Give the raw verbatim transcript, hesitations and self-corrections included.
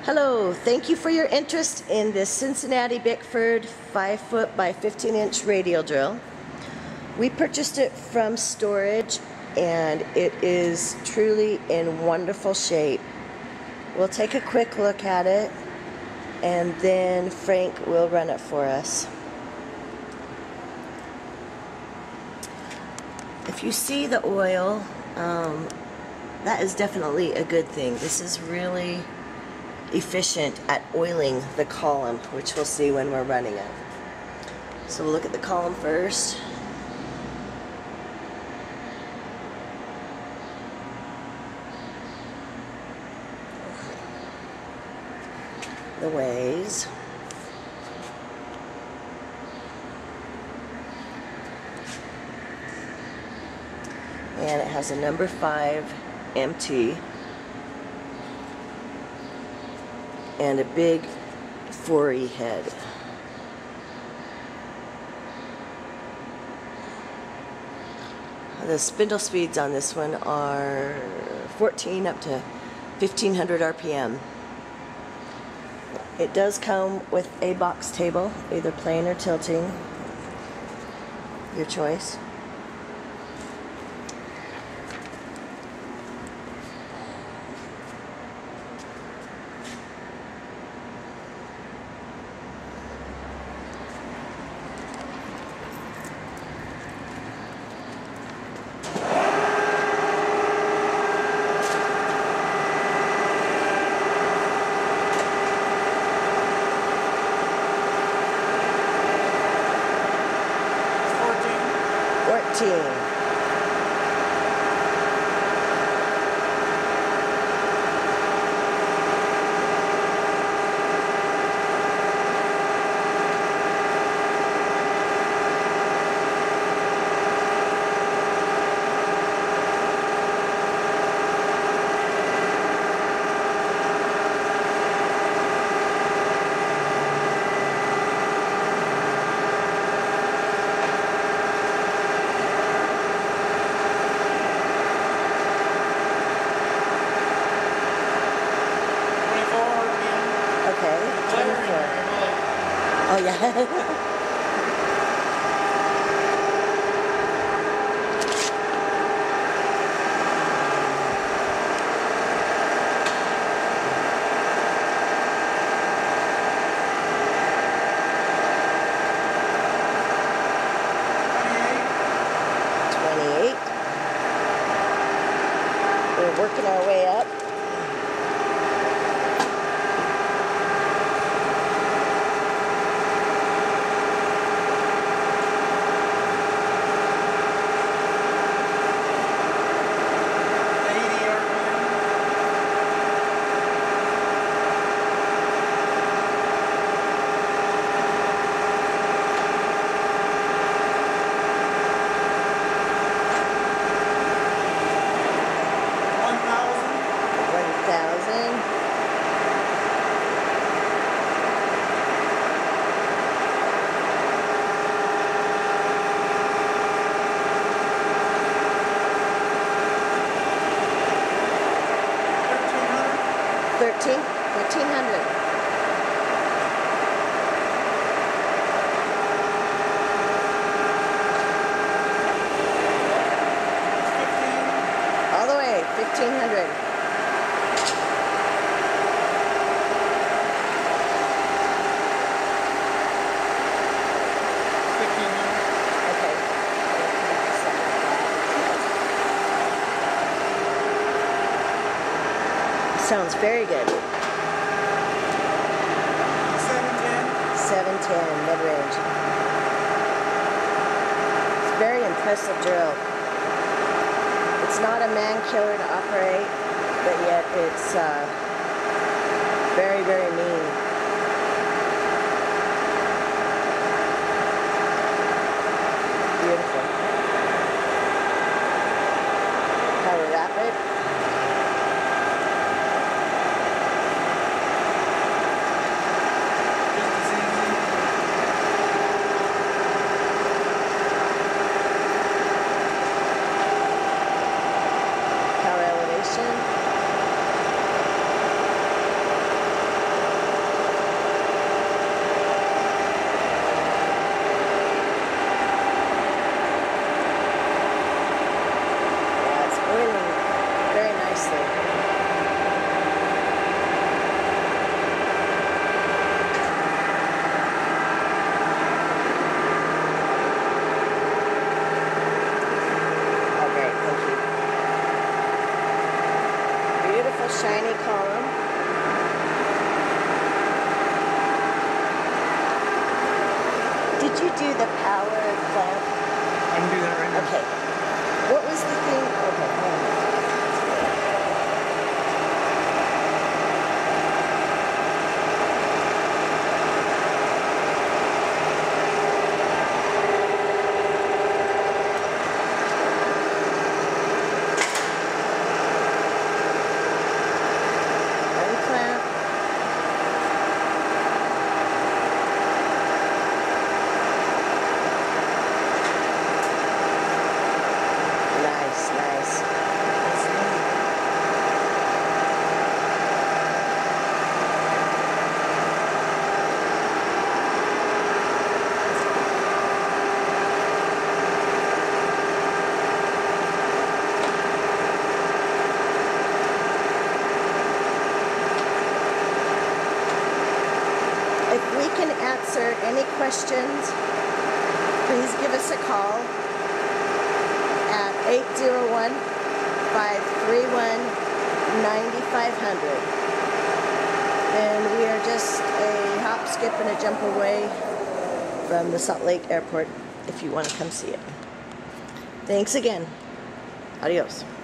Hello, thank you for your interest in this Cincinnati Bickford five foot by fifteen inch radial drill. We purchased it from storage and it is truly in wonderful shape. We'll take a quick look at it and then Frank will run it for us. If you see the oil, um, that is definitely a good thing. This is really efficient at oiling the column, which we'll see when we're running it. So we'll look at the column first. The ways. And it has a number five M T and a big four E head. The spindle speeds on this one are fourteen up to fifteen hundred R P M. It does come with a box table, either plain or tilting, your choice. fourteen. Oh yeah. twenty-eight. We're working our way up. Thirteen, thirteen hundred. All the way, fifteen hundred. Okay. Sounds very good. seven ten. seven ten, mid-range. It's a very impressive drill. It's not a man killer to operate, but yet it's uh, very, very mean. Beautiful. Power rapid. Power elevation. do the power clamp? I can do that right now. Okay. What was the thing? Okay, hold on. Unclamp. Nice, nice. If we can answer any questions, please give us a call at eight zero one, five three one, nine five zero zero. And we are just a hop, skip, and a jump away from the Salt Lake Airport if you want to come see it. Thanks again. Adios.